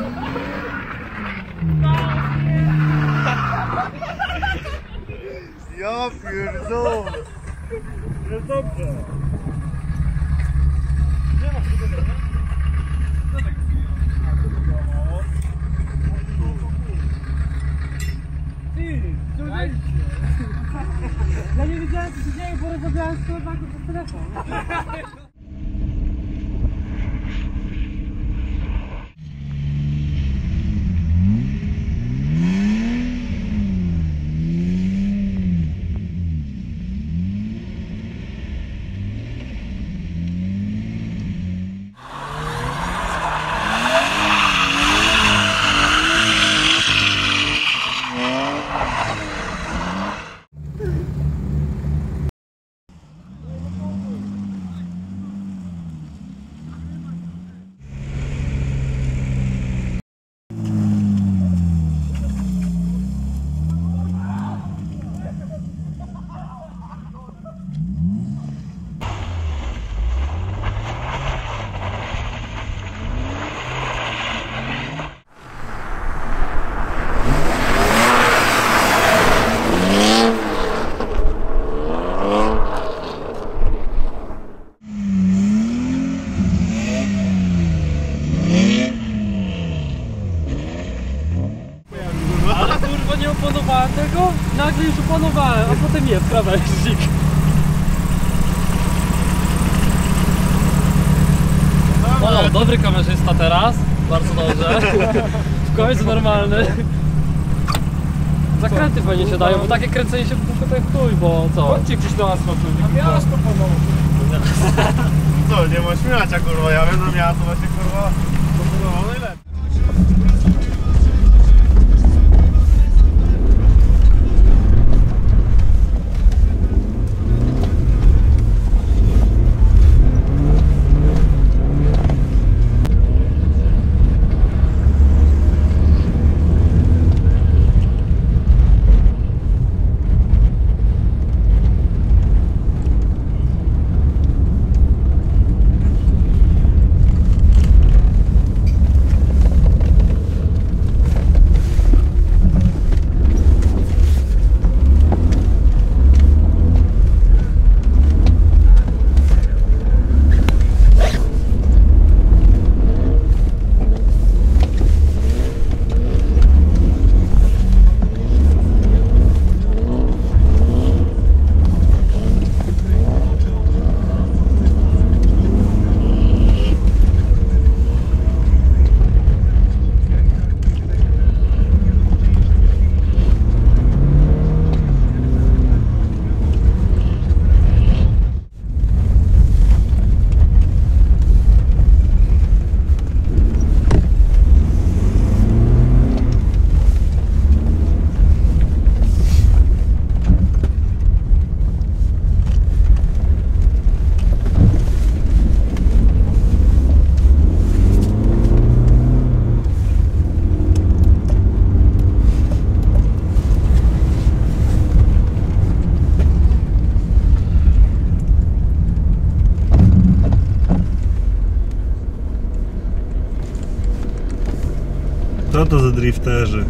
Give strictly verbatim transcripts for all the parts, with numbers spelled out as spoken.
Ja pierdolę! Jest dobrze! Nie ma tego, nie? No tak Ty, co dzieje? Ja nie wiedziałem, co się dzieje, bo rozmawiałem z koleżanką przez telefon. Nie opanowałem tego, nagle już opanowałem, a potem jest krawężnik. O, dobry kamerzysta teraz, bardzo dobrze. W końcu normalny. Zakręty fajnie się dają, bo takie kręcenie się w kółko to jak chuj, bo co? Chodźcie gdzieś do nas na miasto panowo. Co, nie ma śmiać, kurwa, ja wiem, że miasto właśnie kurwa, to było najlepiej. Co to za drifterzy?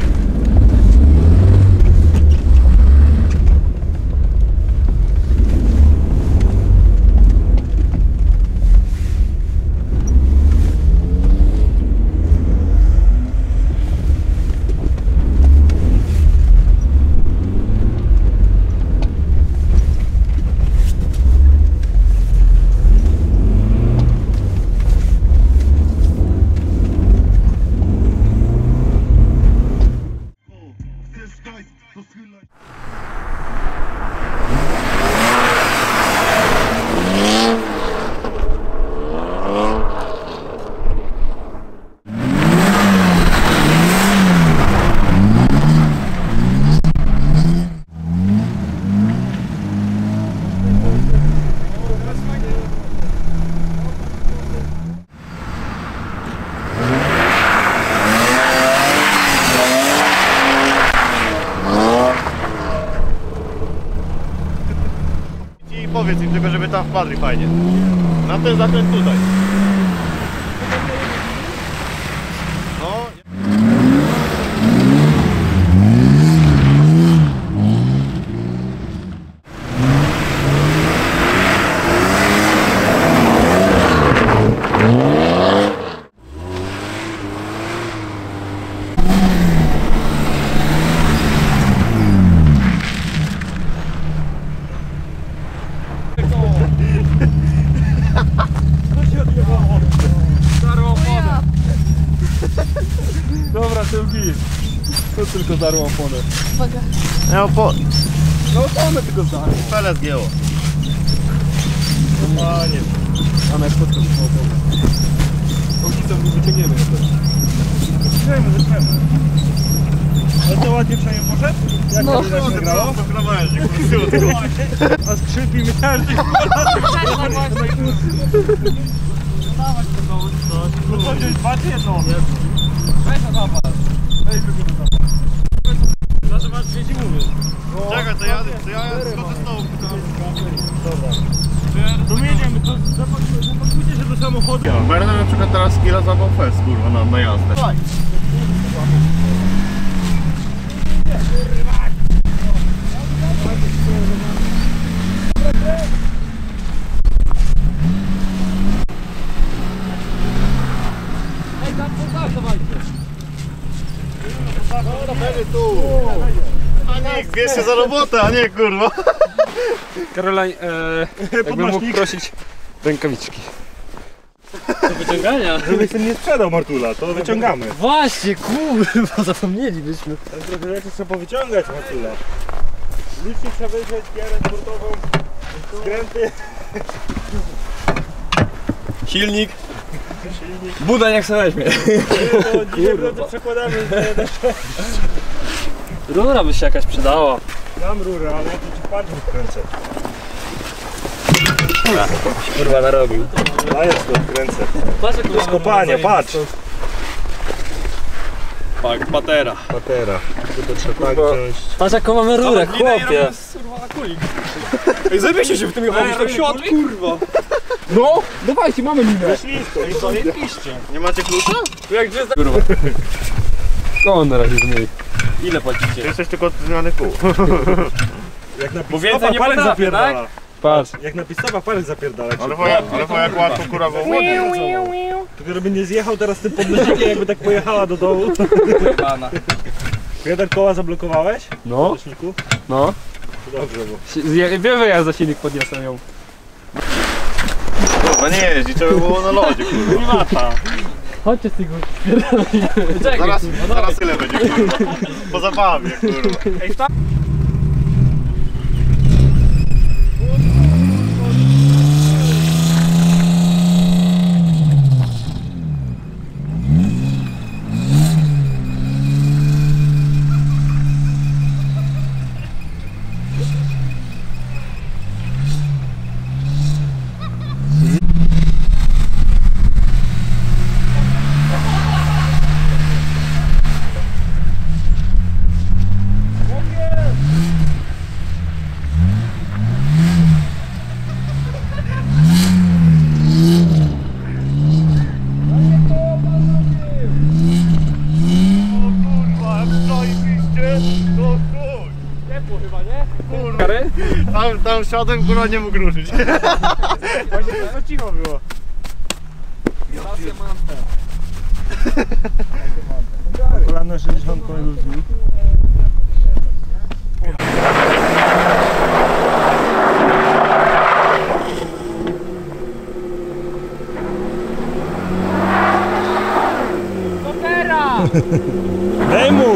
Powiedz im tylko, żeby tam wpadli fajnie. Na ten zakręt tutaj. No to git. To tylko darło oponę. Uwaga. Ja opo... No oponę tylko zdarło. Pele zgięło. Panie. A na spotkał się oponę. Tą nie wyciągniemy jeszcze. Zaczniemy, zaczniemy. Ale to ładnie przynajmniej poszedł? Jak No. to się nagrało? To krawężnik, kurwa. A skrzypi myślałem, że... No to wziąć dwa czy jedno? Weź na zapad. Weź drugi na zapad. Znaczy masz dzieci mówię. Czekaj, to ja, to ja schodzę z tobą. Dobra. To my jedziemy, to zapakujcie się do samochodu. Berna na przykład teraz skilla zawał fest, kurwa, na, na jazdę. Ej, tam tak, dawajcie. tu. A nie, bierz się za robotę, a nie kurwa. Karolaj, e, jakbym mógł prosić rękawiczki. Do wyciągania? Żebyś ten nie sprzedał Martula, to wyciągamy. Właśnie, kurwa, zapomnielibyśmy. Ale trochę rzeczy trzeba powyciągać Martula. Licznik trzeba wyjrzeć, gierę sportową, skręty. Silnik. Buda niech sobie weźmie. To dzisiaj drodzy przekładamy Rura by się jakaś przydała. Dam rurę, ale ja to ci patrzę wkręcę. Kurwa narobił. Dajesz to wkręcę. Patrz jak To jest kopanie, patrz. Tak, patera. Patera. To trzeba tak wziąć. Patrz jaką mamy rurę, chłopie. Ej, zabierzcie się w tym jechać, tak siad, kurwa. No, dawajcie, mamy linę. Ślisko. I to nie piszcie. Nie macie klucza? Tu jak gdzie kurwa. Koło na razie zmyj. Ile Ty płacicie? jesteś tylko od zmiany kół. Jak na Bo więcej pistowa nie palec potrafię, zapierdala. Patrz. Jak na pistowa palec zapierdala. Ale wojak, ale wojak łatwo kurwa w łodzie. Tylko żeby nie zjechał teraz tym podnośnikiem, jakby tak pojechała do dołu. Jeden koła zablokowałeś? No, W podnośniku? no. To dobrze, bo... Wiem, że ja za silnik podniosę ją. Kurwa nie jeździ, trzeba by było na lodzie kurwa. Nie mata. Chodźcie z tego. Zaraz, zaraz tyle będzie kurwa. Po zabawie kurwa. Ej, wta... Tam, tam siadłem, kurwa nie mógł ruszyć. Właśnie to cicho było. Kolano sześćdziesiąt ludzi. Daj mu!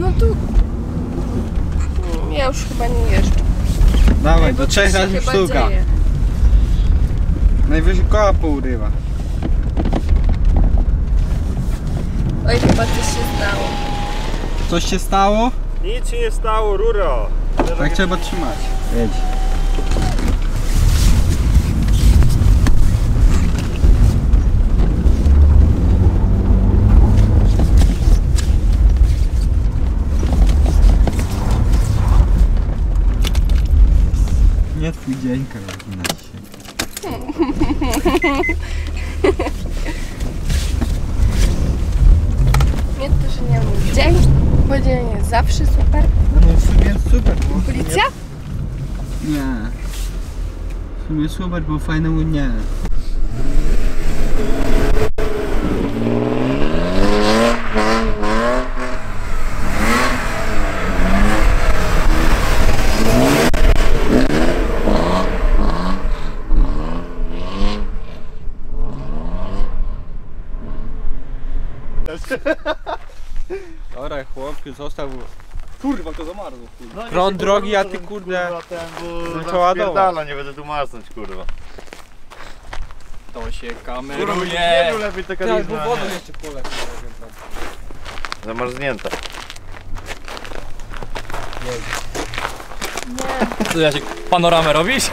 No tu... Ja już chyba nie jeżdżę. Dawaj, Bo do coś trzech się razy chyba sztuka. dzieje. Najwyżej koła pourywa. Oj, chyba coś się stało. Coś się stało? Nic się nie stało, ruro. Tak trzeba trzymać. Jedź. Nie twój dzień, Karolina, dzisiaj. Nie to, że nie mój dzień. Bo dzień jest zawsze super. No w sumie super, bo... Policja? Nie. W sumie super, bo fajne nie. Dobra, chłopie, został. Kurwa, to zamarzło. No, nie Prąd się, drogi, kurwa, a ty, ten, kurde, kurwa, ten, bo zaczął ładować. zapierdala, nie będę tu marznąć, kurwa. To się Kurwa, kameruje. nie był lepiej taka Tak, lizna, bo wodą nie? jeszcze polepiej. Zamarznięta. Co ja się panoramę robisz?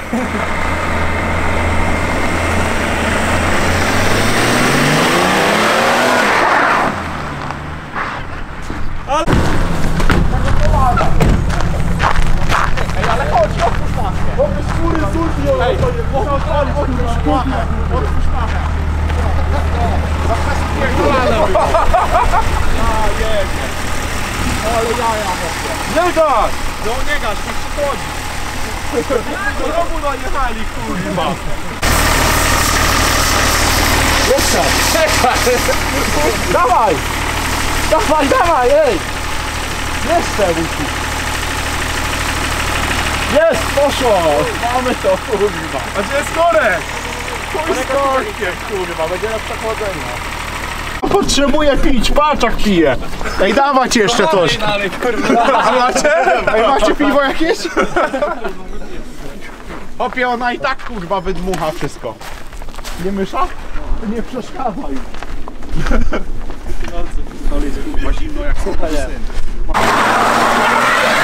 Nie gaś! No nie gaś, niech się chodzi. Do domu dojechali, kurwa. Jeszcze! Dawaj! Dawaj, dawaj, ej! Jeszcze musi. Jest, poszło! Mamy to, kurwa. A gdzie jest korek? Chuj z korkiem, kurwa, będzie na przechłodzenia. Potrzebuję pić, patrz jak pije. Ej, dawać jeszcze coś. A macie? Ej, macie piwo jakieś? Opie, ona i tak kurwa wydmucha wszystko. Nie mysza? Nie przeszkadzaj. To jest kurwa zimno jak syn.